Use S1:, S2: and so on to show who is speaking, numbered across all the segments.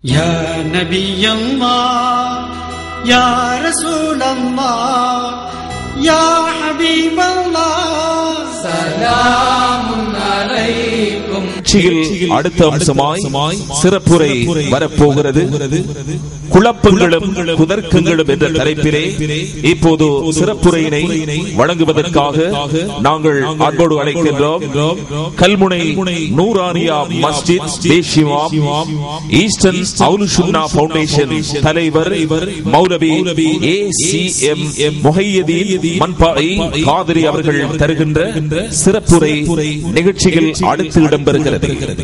S1: யா நபியல்லாஹ் யா ரசூலல்லாஹ் யா ஹபீபல்லாஹ் ஸலாமுன் அலைக்கும்.
S2: அடுத்த அம்சமாய் சிறப்புரை வரப்போகிறது. குழப்பங்களும் குதர்க்கங்களும் என்ற தலைப்பிலே இப்போது சிறப்புரையினை வழங்குவதற்காக நாங்கள் அன்போடு அழைக்கின்றோம் கல்முனை நூரானியா மஸ்ஜித் தேஷிவா ஈஸ்டர்ன் அவுல் சுன்னா ஃபவுண்டேஷன் தலைவர் மௌலவி ACM முஹையதீன் மன்பாயி காதிரி அவர்கள் தருகின்ற சிறப்புரை நிகழ்ச்சியில் அடுத்து இடம்பெறுகிறது.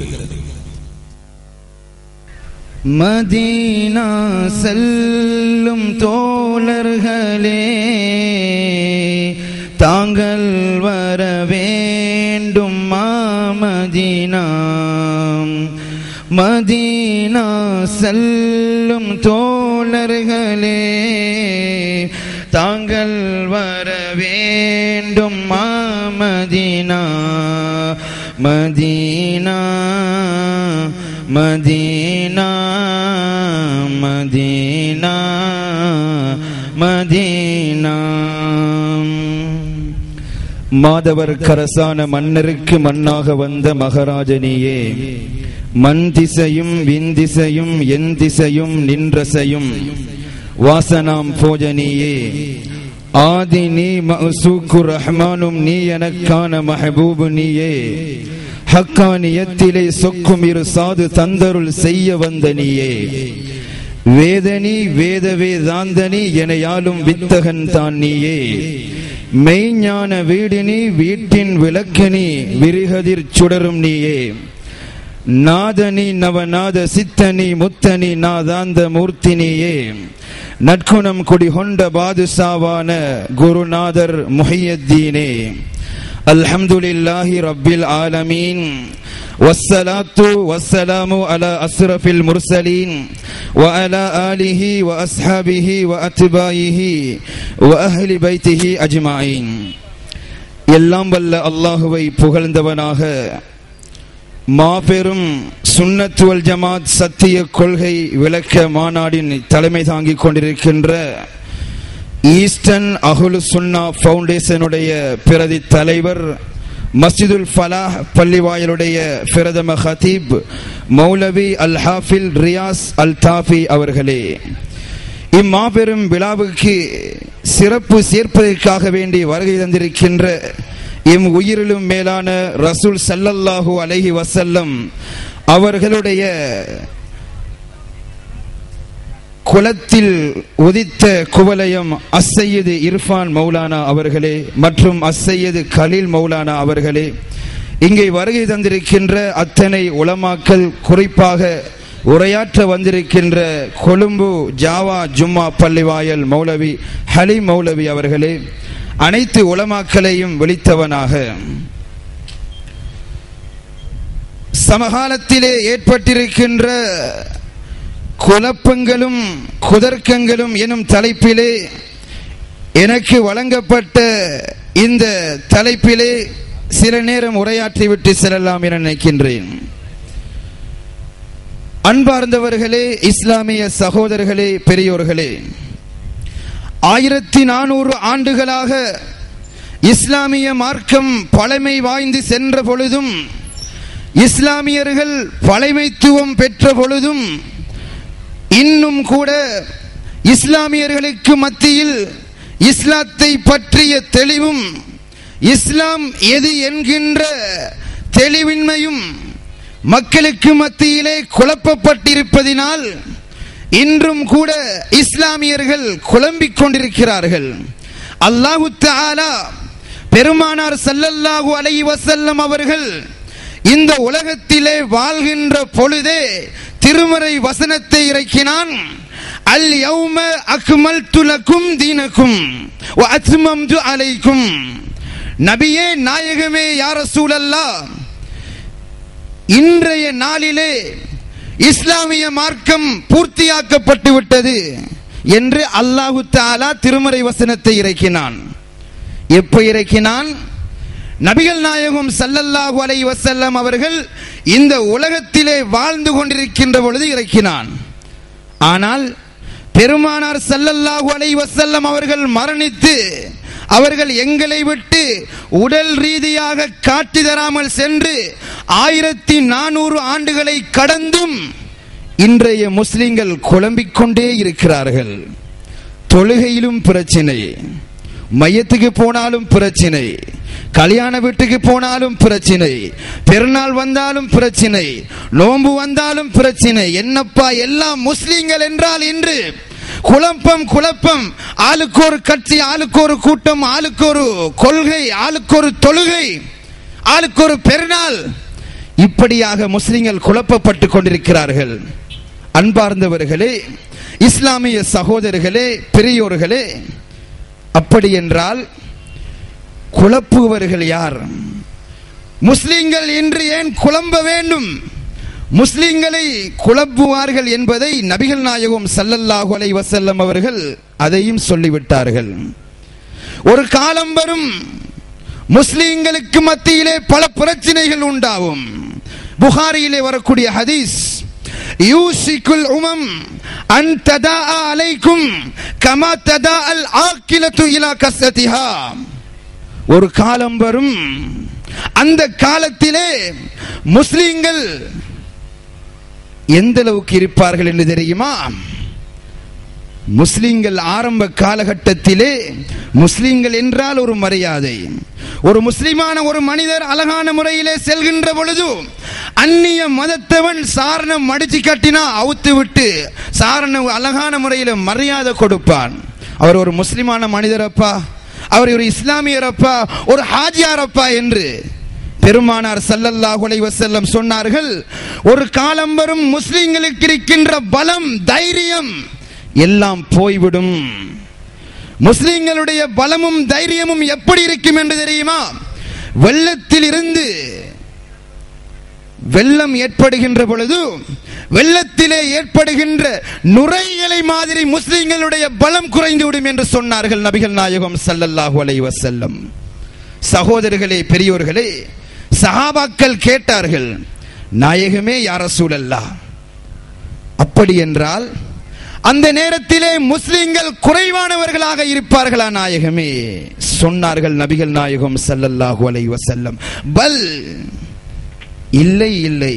S3: மதீனா செல்லும் தோழர்களே, தாங்கள் வர வேண்டும் மதீனா. மதீனா செல்லும் தோழர்களே, தாங்கள் வர வேண்டும் Medina. Medina Medina Medina Medina. மாதவர் கரசான மன்னருக்கு மண்ணாக வந்த மகாராஜனியே, மண் திசையும் விண் திசையும் என் திசையும் நின்றசையும் வாசனாம் போஜனியே, ஆதி நீ மஅசூக்கு ரஹ்மானும் நீ எனக்கான மஹபூபு நீயே, ஹக்கானியத்திலே சொக்கும் இரு சாது தந்தருள் செய்ய வந்த நீயே, வேதனி வேத வேதாந்தனி எனையாலும் வித்தகன் தான் நீயே, மெய்ஞான வீடினி வீட்டின் விளக்கனி விரிகதிர் சுடரும் நீயே, நாதனி நவநாத சித்தனி முத்தனி நாதாந்த மூர்த்தினியே, நற்குணம் குடிகொண்ட பாதுசாவான குருநாதர் முஹையத்தீனே. அல்ஹம்துலில்லாஹி ரப்பில் ஆலமீன், வஸ்ஸலாத்து வஸ்ஸலாமு அலா அஸ்ரஃபில் முர்சலீன் வ அலா ஆலிஹி வ அஸ்ஹாபிஹி வ அத்பாயிஹி வ அஹ்லி பைத்திஹி அஜ்மாயின். எல்லாம் வல்ல அல்லாஹுவை புகழ்ந்தவனாக மாபெரும் சுன்னத் வல் ஜமாத் சத்திய கொள்கை விளக்க மாநாடின் தலைமை தாங்கிக் கொண்டிருக்கின்ற ஈஸ்டர்ன் அஹ்லு சுன்னா ஃபவுண்டேஷனுடைய பிரதி தலைவர், மஸ்ஜிதுல் ஃபலாஹ் பள்ளிவாயலுடைய பிரதம ஹதீப் மௌலவி அல் ஹாஃபில் ரியாஸ் அல் தாஃபி அவர்களே, இம்மாபெரும் விழாவுக்கு சிறப்பு சேர்ப்பதற்காக வேண்டி வருகை தந்திருக்கின்ற எம் உயிரிலும் மேலான ரசூல் ஸல்லல்லாஹு அலைஹி வஸல்லம் அவர்களுடைய குலத்தில் உதித்த குவலயம் அஸ்ஸையது இர்ஃபான் மௌலானா அவர்களே மற்றும் அஸ்ஸையது கலீல் மௌலானா அவர்களே, இங்கே வருகை தந்திருக்கின்ற அத்தனை உலமாக்கள், குறிப்பாக உரையாற்ற வந்திருக்கின்ற கொழும்பு ஜாவா ஜும்மா பள்ளிவாயல் மௌலவி ஹலீம் மௌலவி அவர்களே, அனைத்து உலமாக்களையும் விழித்தவனாக சமகாலத்திலே ஏற்பட்டிருக்கின்ற குழப்பங்களும் குதர்க்கங்களும் எனும் தலைப்பிலே எனக்கு வழங்கப்பட்ட இந்த தலைப்பிலே சில நேரம் உரையாற்றிவிட்டு செல்லலாம் என நினைக்கின்றேன். அன்பார்ந்தவர்களே, இஸ்லாமிய சகோதரர்களே, பெரியோர்களே, 1400 ஆண்டுகளாக இஸ்லாமிய மார்க்கம் பழமை வாய்ந்து சென்ற பொழுதும், இஸ்லாமியர்கள் பழமைத்துவம் பெற்ற பொழுதும், இன்னும் கூட இஸ்லாமியர்களுக்கு மத்தியில் இஸ்லாத்தை பற்றிய தெளிவும், இஸ்லாம் எது என்கின்ற தெளிவின்மையும் மக்களுக்கு மத்தியிலே குழப்பப்பட்டிருப்பதினால் இன்றும் கூட இஸ்லாமியர்கள் குழம்பிக் கொண்டிருக்கிறார்கள். அல்லாஹு தஆலா பெருமானார் ஸல்லல்லாஹு அலைஹி வஸல்லம் அவர்கள் இந்த உலகத்திலே வாழ்கின்ற பொழுதே திருமறை வசனத்தை இறக்கினான். அல் யௌம அக்மல்து லக்கும் தீனக்கும் வ அத்மம்து அலைக்கும். நபியே, நாயகமே, யா ரசூலல்லாஹ், இன்றைய நாளிலே இஸ்லாமிய மார்க்கம் பூர்த்தியாக்கப்பட்டு விட்டது என்று அல்லாஹு தஆலா திருமறை வசனத்தை இறக்கினான். எப்ப இறக்கினான்? நபிகள் நாயகம் ஸல்லல்லாஹு அலைஹி வஸல்லம் அவர்கள் இந்த உலகத்திலே வாழ்ந்து கொண்டிருக்கின்ற பொழுது இறக்கினான். ஆனால் பெருமானார் ஸல்லல்லாஹு அலைஹி வஸல்லம் அவர்கள் மரணித்து அவர்கள் எங்களை விட்டு உடல் ரீதியாக காட்சி தராமல் சென்று 1400 ஆண்டுகளை கடந்தும் இன்றைய முஸ்லிம்கள் குழம்பிக் கொண்டே இருக்கிறார்கள். தொழுகையிலும் பிரச்சனை, மையத்துக்கு போனாலும் பிரச்சனை, கல்யாண வீட்டுக்கு போனாலும் பிரச்சனை, பெருநாள் வந்தாலும் பிரச்சனை, நோன்பு வந்தாலும் பிரச்சனை. என்னப்பா எல்லாம் முஸ்லிம்கள் என்றால் இன்று குழப்பம். ஆளுக்கு ஒரு கட்சி, ஆளுக்கு ஒரு கூட்டம், ஆளுக்கு ஒரு கொள்கை, ஆளுக்கு ஒரு தொழுகை, ஆளுக்கு ஒரு பெருநாள். இப்படியாக முஸ்லிம்கள் குழப்பப்பட்டு கொண்டிருக்கிறார்கள். அன்பார்ந்தவர்களே, இஸ்லாமிய சகோதரர்களே, பெரியோர்களே, அப்படி என்றால் குழப்புவர்கள் யார்? முஸ்லிம்கள் இன்று ஏன் குழம்ப வேண்டும்? முஸ்லிம்களை குழப்புவார்கள் என்பதை நபிகள் நாயகம் ஸல்லல்லாஹு அலைஹி வஸல்லம் அவர்கள் அதையும் சொல்லிவிட்டார்கள். ஒரு காலம் வரும் முஸ்லிம்களுக்கு மத்தியிலே பல பிரச்சனைகள் உண்டாகும். புகாரியிலே வரக்கூடிய ஹதீஸ், யூசிக்குல் உமம் அன் ததா அலைக்கும் கமா ததா அல் ஆக்கிலத்து இலா கஸ்ஸதிஹா. ஒரு காலம் வரும், அந்த காலத்திலே முஸ்லிம்கள் எந்த அளவுக்கு இருப்பார்கள் என்று தெரியுமா? முஸ்லிம்கள் ஆரம்ப காலகட்டத்திலே முஸ்லிம்கள் என்றால் ஒரு மரியாதை. ஒரு முஸ்லிமான ஒரு மனிதர் அழகான முறையிலே செல்கின்ற பொழுது அந்நிய மதத்தவன் சாரணம் மடிச்சு கட்டினா அவுத்து விட்டு சாரண அழகான முறையில் மரியாதை கொடுப்பான். அவர் ஒரு முஸ்லிமான மனிதரப்பா, அவர் ஒரு இஸ்லாமியரப்பா, ஒரு ஹாஜியாரப்பா என்று பெருமானார் ஸல்லல்லாஹு அலைஹி வஸல்லம் சொன்னார்கள். ஒரு காலம் வரும் முஸ்லிம்களுக்கு இருக்கின்ற பலம், தைரியம் எல்லாம் போய்விடும். முஸ்லிம்களுடைய பலமும் தைரியமும் எப்படி இருக்கும் என்று தெரியுமா? வெள்ளத்தில் இருந்து வெள்ளம் ஏற்படுகின்ற பொழுது வெள்ளத்திலே ஏற்படுகின்ற நுரைகளை மாதிரி முஸ்லிம்களுடைய பலம் குறைந்துவிடும் என்று சொன்னார்கள் நபிகள் நாயகம் ஸல்லல்லாஹு அலைஹி வஸல்லம். சகோதரர்களே, பெரியோர்களே, சஹாபாக்கள் கேட்டார்கள், நாயகமே யா ரசூலல்லாஹ், அப்படி என்றால் அந்த நேரத்திலே முஸ்லிம்கள் குறைவானவர்களாக இருப்பார்களா நாயகமே? சொன்னார்கள் நபிகள் நாயகம் ஸல்லல்லாஹு அலைஹி வஸல்லம், பல், இல்லை இல்லை,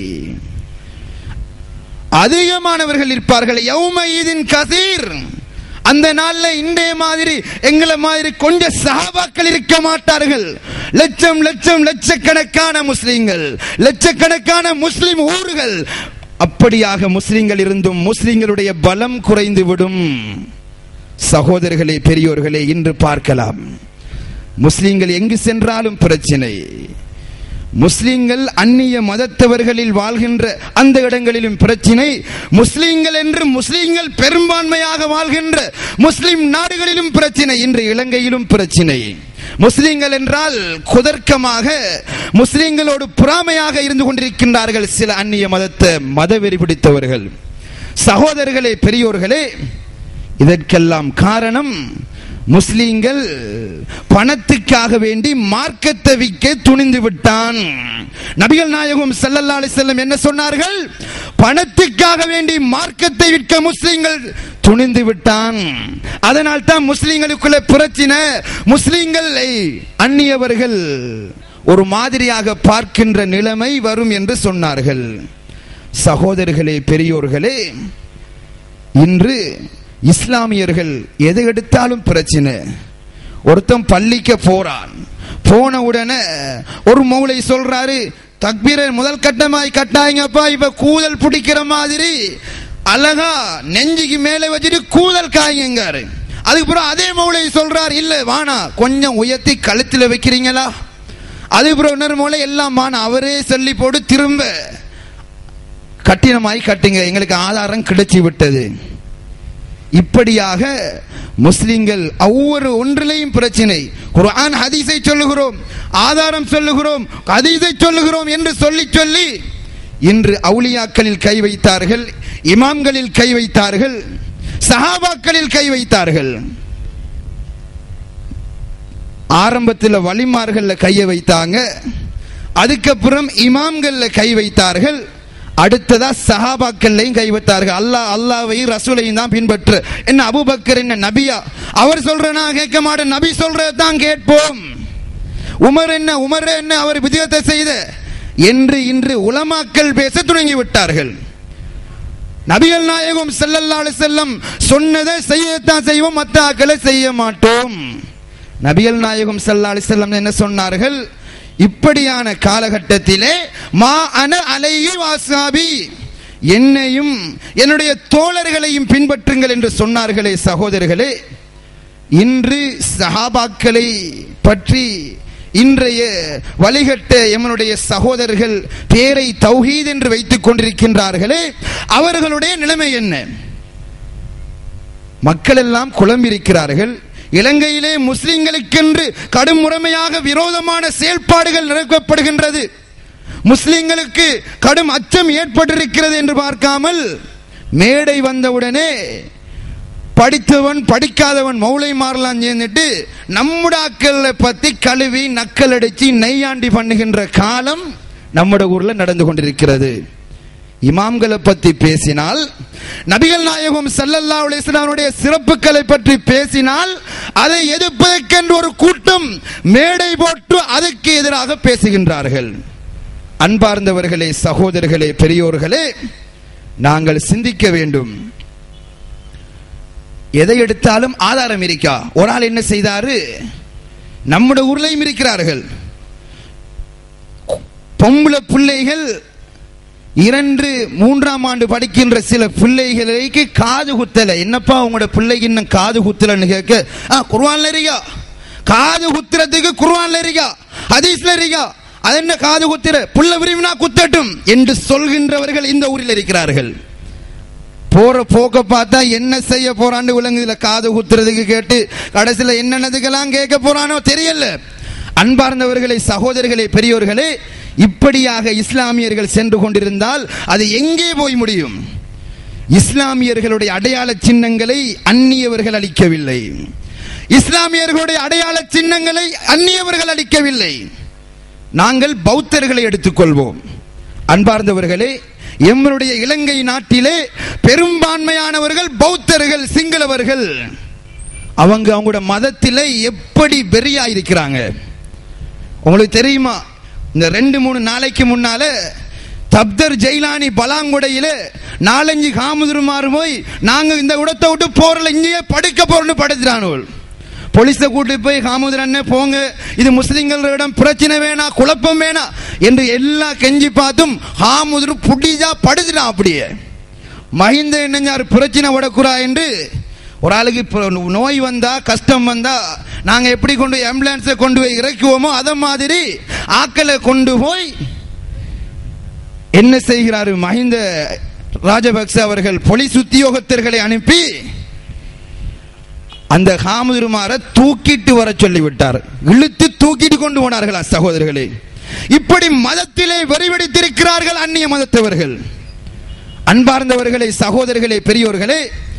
S3: அதிகமானவர்கள் இருப்பார்கள். யௌமஇதின் கஸீர், அந்த நாள்ல இன்றைய மாதிரி எங்களை மாதிரி கொஞ்சம் சஹாபாக்கள் இருக்க மாட்டார்கள். லட்சம் லட்சம் லட்சக்கணக்கான முஸ்லிம்கள், லட்சக்கணக்கான முஸ்லிம் ஊர்கள். அப்படியாக முஸ்லிம்கள் இருந்தும் முஸ்லிம்களுடைய பலம் குறைந்து விடும். சகோதரர்களே, பெரியோர்களே, இன்று பார்க்கலாம், முஸ்லிம்கள் எங்கு சென்றாலும் பிரச்சனை. முஸ்லிம்கள் அந்நிய மதத்தவர்களில் வாழ்கின்ற அந்த இடங்களிலும் பிரச்சனை. முஸ்லிம்கள் என்று முஸ்லிம்கள் பெரும்பான்மையாக வாழ்கின்ற முஸ்லிம் நாடுகளிலும் பிரச்சனை. இன்று இலங்கையிலும் பிரச்சனை. முஸ்லிம்கள் என்றால் குதர்க்கமாக முஸ்லிம்களோடு பொறாமையாக இருந்து கொண்டிருக்கின்றார்கள் சில அந்நிய மதத்தை மதவெறி பிடித்தவர்கள். சகோதரர்களே, பெரியோர்களே, இதற்கெல்லாம் காரணம் முஸ்லிம்கள் பணத்துக்காக வேண்டி மார்க்கத்தை விற்க துணிந்து விட்டான். நபிகள் நாயகம் ஸல்லல்லாஹு அலைஹி வஸல்லம் என்ன சொன்னார்கள்? பணத்துக்காக வேண்டி மார்க்கத்தை விற்க முஸ்லிம்கள் துணிந்து விட்டான். அதனால் தான் முஸ்லிம்களுக்குள்ள பிரச்சனை. முஸ்லிம்களை அந்நியவர்கள் ஒரு மாதிரியாக பார்க்கின்ற நிலைமை வரும் என்று சொன்னார்கள். சகோதரர்களே, பெரியோர்களே, இன்று இஸ்லாமியர்கள் எதை எடுத்தாலும் பிரச்சனை. ஒருத்தன் பள்ளிக்கு போறான், போன உடனே ஒரு மௌலை சொல்றாரு, தக்பீரை முதல் கட்டமாய் கட்டாயங்கப்பா, இப்ப கூதல் பிடிக்கிற மாதிரி அழகா நெஞ்சுக்கு மேலே வச்சுட்டு கூதல் காய்ங்காரு. அதுக்கப்புறம் அதே மௌலை சொல்றாரு, இல்ல வானா கொஞ்சம் உயர்த்தி கழுத்துல வைக்கிறீங்களா. அதுக்கப்புறம் இன்னொரு மௌலை எல்லாம் வானா அவரே சொல்லி போட்டு திரும்ப கட்டினமாய் கட்டுங்க, எங்களுக்கு ஆதாரம் கிடைச்சி விட்டது. இப்படியாக முஸ்லிம்கள் ஒவ்வொரு ஒன்றிலையும் பிரச்சனை. குர்ஆன் ஹதீஸை சொல்லுகிறோம், ஆதாரம் சொல்லுகிறோம், ஹதீஸை சொல்லுகிறோம் என்று சொல்லி சொல்லி இன்று அவுலியாக்களில் கை வைத்தார்கள், இமாம்களில் கை வைத்தார்கள், சஹாபாக்களில் கை வைத்தார்கள். ஆரம்பத்தில் வலிமார்கள்ல கையை வைத்தாங்க, அதுக்கப்புறம் இமாம்கள்ல கை வைத்தார்கள், அடுத்ததா சஹாபாக்கள்லையும் கைவிட்டார்கள். அல்லாஹ்வையும் ரசூலையும் தான் பின்பற்று. என்ன அபூபக்கர் என்ன நபியா? அவர் சொல்றனா கேட்க மாட்டோம், நபி சொல்றதான் கேட்போம். உமர் என்ன அவர் விதத்தை செய்த என்று இன்று உலமாக்கள் பேச தொடங்கி விட்டார்கள். நபிகள் நாயகம் ஸல்லல்லாஹு அலைஹி வஸல்லம் சொன்னதை செய்யத்தான் செய்வோம், மற்ற ஆக்களை செய்ய மாட்டோம். நபிகள் நாயகம் ஸல்லல்லாஹு அலைஹி வஸல்லம் என்ன சொன்னார்கள்? இப்படியான காலகட்டத்திலே மா அன அலைஹி வஸஹாபி, என்னையும் என்னுடைய தோழர்களையும் பின்பற்றுங்கள் என்று சொன்னார்களே சகோதரர்களே. இன்று சஹாபாக்களை பற்றி இன்றைய வழிகட்ட எமனுடைய சகோதரர்கள் பேரை தௌஹீத் என்று வைத்துக் கொண்டிருக்கின்றார்களே, அவர்களுடைய நிலைமை என்ன? மக்கள் எல்லாம் குழம்பியிருக்கிறார்கள். இலங்கையிலே முஸ்லிம்களுக்கென்று கடும் முறைமையாக விரோதமான செயல்பாடுகள் நடக்கப்படுகின்றது. முஸ்லிம்களுக்கு கடும் அச்சம் ஏற்பட்டிருக்கிறது என்று பார்க்காமல் மேடை வந்தவுடனே படித்தவன் படிக்காதவன் மௌலை மாறலாம் சேர்ந்துட்டு நம்முடாக்களை பத்தி கழுவி நக்கல் அடிச்சு நெய்யாண்டி பண்ணுகின்ற காலம் நம்முடைய ஊர்ல நடந்து கொண்டிருக்கிறது. இமாம்களை பற்றி பேசினால், நபிகள் நாயகம் ஸல்லல்லாஹு அலைஹி வஸல்லம் சிறப்புகளை பற்றி பேசினால் அதை எதிர்ப்பதற்கென்று ஒரு கூட்டம் மேடை போட்டு அதுக்கு எதிராக பேசுகின்றார்கள். அன்பார்ந்தவர்களே, சகோதரர்களே, பெரியோர்களே, நாங்கள் சிந்திக்க வேண்டும். எதை எடுத்தாலும் ஆதாரம் இருக்கா? ஒரு ஆள் என்ன செய்தாரு? நம்முடைய ஊர்லையும் இருக்கிறார்கள். பொம்பளை பிள்ளைகள் 2, 3ஆம் ஆண்டு படிக்கின்ற சில பிள்ளைகளுக்கு காது குத்தல. என்னப்பா உங்களோட பிள்ளைக்கு இன்னும் காது குத்தலன்னு கேட்க, குர்ஆன்ல இருக்கா? காது குத்துறதுக்கு குர்ஆன்ல இருக்கா, ஹதீஸ்ல இருக்கா? அது என்ன காது குத்துற? புள்ள விரும்பினா குத்தட்டும் என்று சொல்கின்றவர்கள் இந்த ஊரில் இருக்கிறார்கள். போற போக்க பார்த்தா என்ன செய்ய போறான்னு விளங்குதுல. காது குத்துறதுக்கு கேட்டு கடைசியில் என்னென்னதுக்கெல்லாம் கேட்க போறானோ தெரியல. அன்பார்ந்தவர்களே, சகோதரர்களே, பெரியோர்களே, இப்படியாக இஸ்லாமியர்கள் சென்று கொண்டிருந்தால் அது எங்கே போய் முடியும்? இஸ்லாமியர்களுடைய அடையாள சின்னங்களை அந்நியவர்கள் அளிக்கவில்லை. இஸ்லாமியர்களுடைய அடையாள சின்னங்களை அந்நியவர்கள் அளிக்கவில்லை. நாங்கள் பௌத்தர்களை எடுத்துக்கொள்வோம். அன்பார்ந்தவர்களே, எம்முடைய இலங்கை நாட்டிலே பெரும்பான்மையானவர்கள் பௌத்தர்கள், சிங்களவர்கள். அவங்களோட மதத்திலே எப்படி வெறியா இருக்கிறாங்க உங்களுக்கு தெரியுமா? இந்த 2-3 நாளைக்கு முன்னால தப்தர் ஜெயிலானி பலாங்குடையில 4-5 காமுதுருமாறு போய் நாங்க இந்த இடத்தை விட்டு போறல, இங்கேயே படுக்க போறோம்னு படுத்துறானுவல். போலீஸை கூட்டி போய் காமுதுரண்ணே போங்க, இது முஸ்லிம்களிடம் பிரச்சனை வேணா, குழப்பம் வேணா என்று எல்லாம் கெஞ்சி பார்த்தும் காமுதுரு புடிஜா படுத்துட்டான். அப்படியே மஹிந்த என்னஞ்சாரு பிரச்சனை விடக்குறா என்று ஒரு ஆளுக்கு நோய் வந்தா, கஷ்டம் வந்தா நாங்க எப்படி கொண்டு ஆம்புலன்ஸை கொண்டு போய் இறக்குவோமோ அத மாதிரி ஆக்களை கொண்டு போய் என்ன செய்கிறாரு மஹிந்த ராஜபக்ச அவர்கள்? போலீஸ் உத்தியோகத்தர்களை அனுப்பி அந்த காமுதுருமார தூக்கிட்டு வர சொல்லிவிட்டார். இழுத்து தூக்கிட்டு கொண்டு போனார்களா சகோதரர்களே? இப்படி மதத்திலே வெறிவெடித்திருக்கிறார்கள் அந்நிய மதத்தவர்கள். அன்பார்ந்தவர்களே, சகோதரர்களே, பெரியோர்களே,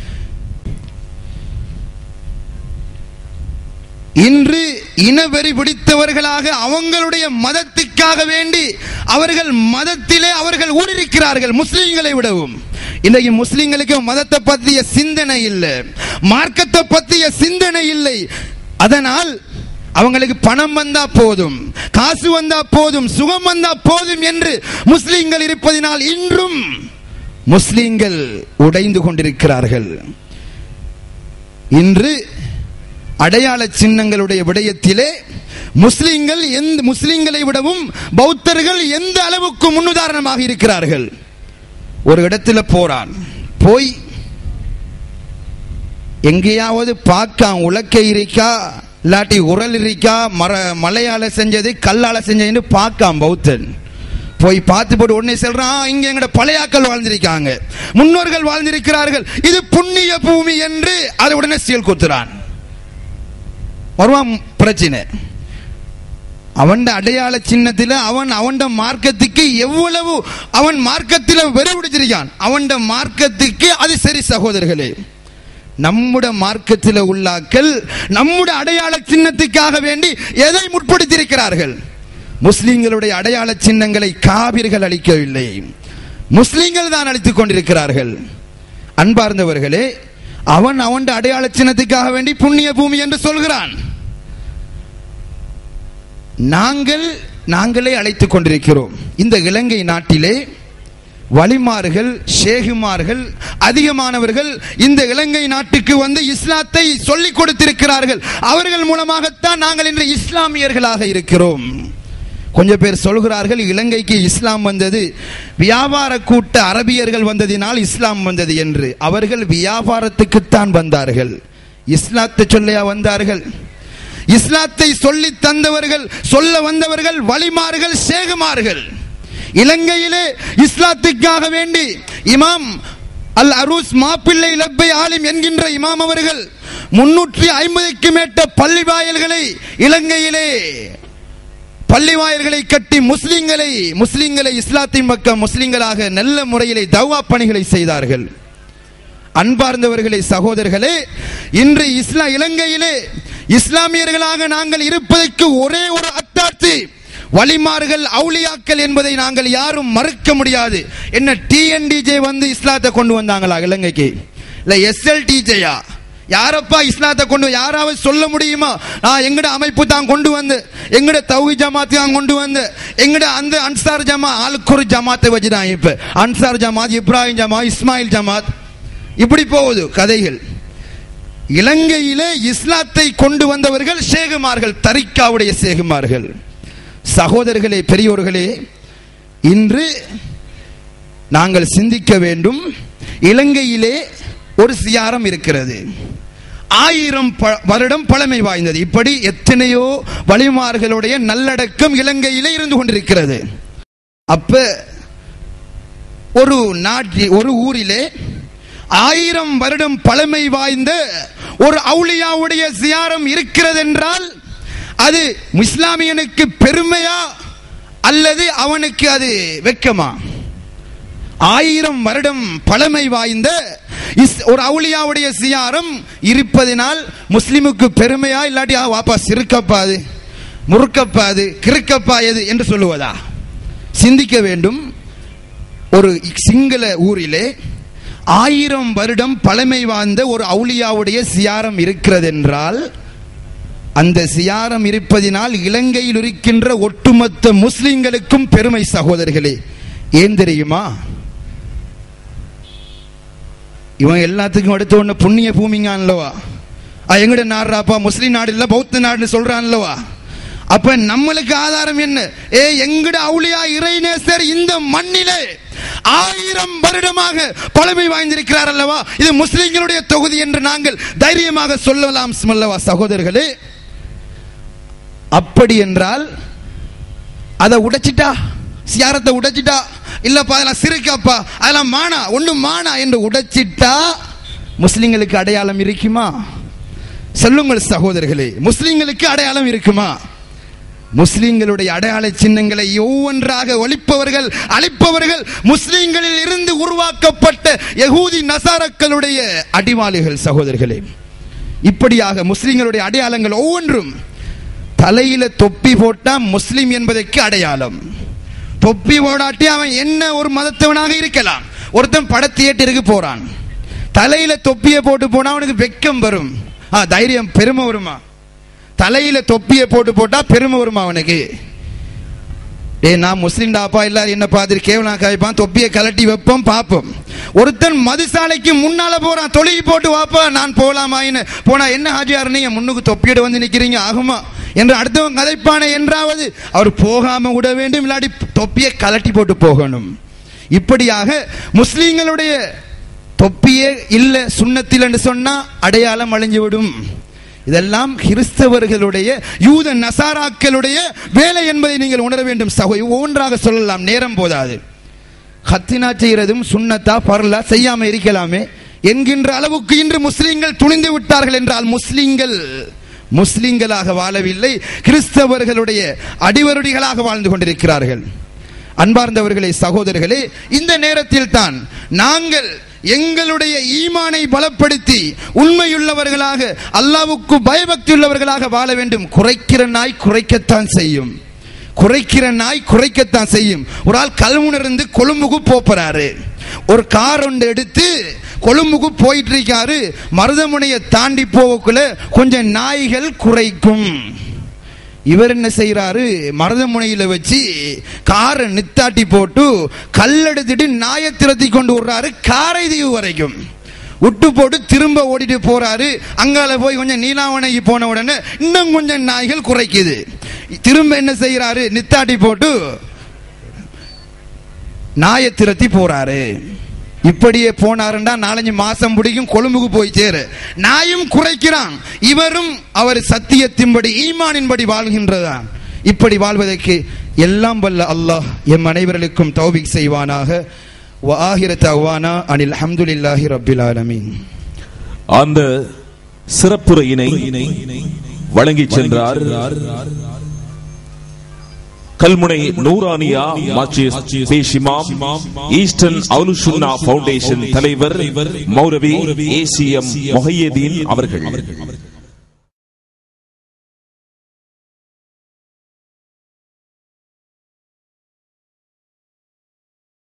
S3: இன்று இனவெறி பிடித்தவர்களாக அவங்களுடைய மதத்துக்காக வேண்டி அவர்கள் மதத்திலே அவர்கள் ஊடுருக்கிறார்கள், முஸ்லிம்களை விடவும். இன்றைக்கு முஸ்லிம்களுக்கு மதத்தை பற்றிய சிந்தனை இல்லை, மார்க்கத்தை பற்றிய சிந்தனை இல்லை. அதனால் அவங்களுக்கு பணம் வந்தா போதும், காசு வந்தா போதும், சுகம் வந்தா போதும் என்று முஸ்லிம்கள் இருப்பதினால் இன்றும் முஸ்லிம்கள் உடைந்து கொண்டிருக்கிறார்கள். இன்று அடையாள சின்னங்களுடைய விடயத்திலே முஸ்லிம்களை விடவும் பௌத்தர்கள் எந்த அளவுக்கு முன்னுதாரணமாக இருக்கிறார்கள். ஒரு இடத்துல போறான், போய் எங்கேயாவது பார்க்கான் உலக்கை இருக்கா இல்லாட்டி உரல் இருக்கா, மலையால செஞ்சது கல்லால செஞ்சதுன்னு பார்க்கான் பௌத்தன். போய் பார்த்து போட்டு உடனே சொல்றான், இங்க எங்கட பழையாக்கள் வாழ்ந்திருக்காங்க, முன்னோர்கள் வாழ்ந்திருக்கிறார்கள், இது புண்ணிய பூமி என்று அதை உடனே சீல் குத்துறான். வருவான் பிரச்சனை. அவன் அடையாள சின்னத்தில் அவன் மார்க்கத்துக்கு எவ்வளவு அவன் மார்க்கத்தில் வெறிபிடிச்சிருக்கான், அவன் மார்க்கத்துக்கு அது சரி. சகோதரர்களே, நம்முடைய மார்க்கத்தில் உள்ளாக்கள் நம்முடைய அடையாள சின்னத்துக்காக வேண்டி எதை முற்படுத்தியிருக்கிறார்கள்? முஸ்லிம்களுடைய அடையாள சின்னங்களை காபிர்கள் அளிக்கவில்லை, முஸ்லிம்கள் தான் அழித்துக் கொண்டிருக்கிறார்கள். அன்பார்ந்தவர்களே, அவன் அவன் அடையாள சின்னத்துக்காக வேண்டி புண்ணிய பூமி என்று சொல்கிறான். நாங்களே அழைத்துக் கொண்டிருக்கிறோம். இந்த இலங்கை நாட்டிலே வலிமார்கள், ஷேகுமார்கள் அதிகமானவர்கள் இந்த இலங்கை நாட்டுக்கு வந்து இஸ்லாத்தை சொல்லிக் கொடுத்திருக்கிறார்கள். அவர்கள் மூலமாகத்தான் நாங்கள் இன்று இஸ்லாமியர்களாக இருக்கிறோம். கொஞ்சம் பேர் சொல்கிறார்கள், இலங்கைக்கு இஸ்லாம் வந்தது வியாபார கூட்ட அரபியர்கள் வந்ததினால் இஸ்லாம் வந்தது என்று. அவர்கள் வியாபாரத்துக்குத்தான் வந்தார்கள், இஸ்லாத்தை சொல்லையா வந்தார்கள்? இஸ்லாத்தை சொல்லி தந்தவர்கள், சொல்ல வந்தவர்கள் வலிமார்கள், ஷேகுமார்கள். இலங்கையிலே இஸ்லாத்துக்காக வேண்டி இமாம் அல் அரூஸ் மாப்பிள்ளை லப்பை ஆலிம் என்கின்ற இமாம் அவர்கள் 350க்கு மேற்பட்ட பள்ளி வாயில்களை இலங்கையிலே பள்ளி வாயில்களை கட்டி முஸ்லிம்களை இஸ்லாத்தின் பக்கம் முஸ்லிம்களாக நல்ல முறையிலே தவ்வா பணிகளை செய்தார்கள். அன்பார்ந்தவர்களே, சகோதரர்களே, இன்று இலங்கையிலே இஸ்லாமியர்களாக நாங்கள் இருப்பதற்கு ஒரே ஒரு அத்தாட்சி வலிமார்கள், அவுலியாக்கள் என்பதை நாங்கள் யாரும் மறுக்க முடியாது. என்ன டிஎன்டிஜே வந்து இஸ்லாத்தை கொண்டு வந்தாங்களா இலங்கைக்கு? இல்ல எஸ்எல்டிஜேயா? யாரப்பா இஸ்லாத்தை கொண்டு, யாராவது சொல்ல முடியுமா? எங்கட அமைப்பு தான் கொண்டு வந்து, எங்கட தௌஹீத் ஜமாத் தான் கொண்டு வந்து, எங்கட அந்த அன்சார் ஜமா ஆளுக்கு ஒரு ஜமாத்தை வச்சுதான். இப்ப அன்சார் ஜமாத், இப்ராஹிம் ஜமாத், இஸ்மாயில் ஜமாத், இப்படி போகுது கதைகள். இலங்கையிலே இஸ்லாத்தை கொண்டு வந்தவர்கள் ஷேகுமார்கள், தரிக்காவுடைய ஷேகுமார்கள். சகோதரர்களே, பெரியோர்களே, இன்று நாங்கள் சிந்திக்க வேண்டும். இலங்கையிலே ஒரு சியாரம் இருக்கிறது, 1000 வருடம் பழமை வாய்ந்தது. இப்படி எத்தனையோ வலிமார்களுடைய நல்லடக்கம் இலங்கையிலே இருந்து கொண்டிருக்கிறது. அப்ப ஒரு ஊரிலே 1000 வருடம் பழமை வாய்ந்த ஒரு அவுலியாவுடைய சியாரம் இருக்கிறது என்றால் அது இஸ்லாமியனுக்கு பெருமையா அல்லது அவனுக்கு அது வெட்கமா? 1000 வருடம் பழமை வாய்ந்த ஒரு அவுலியாவுடைய சியாரம் இருப்பதினால் முஸ்லிமுக்கு பெருமையா, இல்லாட்டி வாப்பா சிறுக்கப்பாது, முறுக்கப்பாது, கிறுக்கப்பாயது என்று சொல்லுவதா? சிந்திக்க வேண்டும். ஒரு சிங்கள ஊரிலே 1000 வருடம் பழமை வாய்ந்த ஒரு அவுலியாவுடைய சியாரம் இருக்கிறது என்றால் அந்த சியாரம் இருப்பதினால் இலங்கையில் இருக்கின்ற ஒட்டுமொத்த முஸ்லிம்களுக்கும் பெருமை. சகோதரர்களே, ஏன் தெரியுமா? இவன் எல்லாத்துக்கும் அடுத்த ஒண்ணு புண்ணிய பூமிங்கல்லவா, எங்கட நாடுறாப்பா, முஸ்லிம் நாடு இல்ல பௌத்த நாடுன்னு சொல்றான்லவா. அப்ப நம்மளுக்கு ஆதாரம் என்ன? எங்கட அவுலியா இறைநேசர் இந்த மண்ணிலே 1000 வருடமாக பழமை வாய்ந்திருக்கிறார் அல்லவா, இது முஸ்லிம்களுடைய தொகுதி என்று நாங்கள் தைரியமாக சொல்லலாம் அல்லவா சகோதரர்களே. அப்படி என்றால் அதை உடைச்சிட்டா, சியாரத்தை உடைச்சிட்டா, இல்லப்பா அதெல்லாம் சிறுக்கப்பா, அதெல்லாம் மானா, ஒன்றும் மானா என்று உடைச்சிட்டா முஸ்லிம்களுக்கு அடையாளம் இருக்குமா? சொல்லுங்கள் சகோதரர்களே, முஸ்லிம்களுக்கு அடையாளம் இருக்குமா? முஸ்லிம்களுடைய அடையாள சின்னங்களை ஒவ்வொன்றாக ஒழிப்பவர்கள், அழிப்பவர்கள் முஸ்லிம்களில் இருந்து உருவாக்கப்பட்ட யகூதி நசாரக்களுடைய அடிமாளிகள். சகோதரர்களே, இப்படியாக முஸ்லிம்களுடைய அடையாளங்கள் ஒவ்வொன்றும், தலையில தொப்பி போட்டா முஸ்லிம் என்பதற்கு அடையாளம். தொப்பி போடாட்டி அவன் என்ன ஒரு மதத்தவனாக இருக்கலாம். ஒருத்தன் பட தியேட்டருக்கு போறான், தலையில தொப்பியை போட்டு போனா அவனுக்கு வெக்கம் வரும், தைரியம், பெருமை வருமா? தலையில தொப்பியை போட்டு போட்டா பெருமை வருமா அவனுக்கு? நான் முஸ்லிம் டாப்பா, எல்லாரும் என்ன பார்த்துட்டு கேவலம் காய்ப்பான், தொப்பியை கலட்டி வைப்போம் பார்ப்போம். ஒருத்தன் மதுசாலைக்கு முன்னால போறான், தொழுகி போட்டு வாப்பா நான் போலாமான்னு போனா, என்ன ஹாஜியார் நீங்க முன்னுக்கு தொப்பியோட வந்து நிக்கிறீங்க ஆகுமா என்று அடுத்தவன் கதைப்பானே என்றாவது அவர் போகாம விட வேண்டும், இல்லாட்டி தொப்பியை கலட்டி போட்டு போகணும். இப்படியாக முஸ்லிம்களுடைய தொப்பியே இல்ல சுன்னத்தில் என்று சொன்னா அடையாளம் அழிஞ்சுவிடும். இதெல்லாம் கிறிஸ்தவர்களுடைய, யூத நசாராக்களுடைய வேலை என்பதை நீங்கள் உணர வேண்டும். ஒன்றாக சொல்லலாம், நேரம் போதாது. ஹத்தினா செய்யறதும் சுன்னத்தா பர்லா செய்யாம இருக்கலாமே என்கின்ற அளவுக்கு இன்று முஸ்லிம்கள் துணிந்து விட்டார்கள் என்றால் முஸ்லிம்களாக வாழவில்லை, கிறிஸ்தவர்களுடைய அடிவருடிகளாக வாழ்ந்து கொண்டிருக்கிறார்கள். அன்பார்ந்தவர்களே, சகோதரர்களே, இந்த நேரத்தில் தான் நாங்கள் எங்களுடைய ஈமானை பலப்படுத்தி உண்மையுள்ளவர்களாக, அல்லாஹ்வுக்கு பயபக்தியுள்ளவர்களாக வாழ வேண்டும். குறைக்கிற நாய் குறைக்கத்தான் செய்யும். குறைக்கிற நாய் குறைக்கத்தான் செய்யும். ஒரு ஆள் கல்முனிலிருந்து கொழும்புக்கு போறாரு, ஒரு கார் ஒன்று எடுத்து கொழும்புக்கு போயிட்டு இருக்காரு. மருதமுனையை தாண்டி போகக்குள்ள கொஞ்சம் நாய்கள் குறைக்கும். இவர் என்ன செய்யறாரு, மருதமுனையில வச்சு காரை நித்தாட்டி போட்டு கல்லெடுத்துட்டு நாயை திரட்டி கொண்டு விடுறாரு காரைதீவு வரைக்கும். விட்டு போட்டு திரும்ப ஓடிட்டு போறாரு. அங்கால போய் கொஞ்சம் நீலாவணைக்கு போன உடனே இன்னும் கொஞ்சம் நாய்கள் குறைக்குது. திரும்ப என்ன செய்யறாரு, நித்தாட்டி போட்டு நாயை திரட்டி போறாரு. இப்படியே போனாருண்டா 4-5 மாசம் பிடிக்கும், கொழும்புக்கு போய் சேரு. நாயும் குறைக்கிறான், இவரும் அவர் சத்தியத்தின்படி ஈமானின்படி வாழ்கின்றதா. இப்படி வாழ்வதற்கு எல்லாம் வல்ல அல்லாஹ் எம் அனைவர்களுக்கும் தௌஃபீக் செய்வானாக. வஆஹிரு தஅவானா அனில் ஹம்துலில்லாஹி ரப்பில் ஆலமீன்.
S2: அந்த சிறப்புரையினை வழங்கி சென்றார் கல்முனை நூரானியா மஸ்ஜித் பேஷிமாம் ஈஸ்டர்ன் அவுல் சுன்னா ஃபவுண்டேஷன் தலைவர் மௌலவி ஏசிஎம் முஹையதீன் அவர்கள்.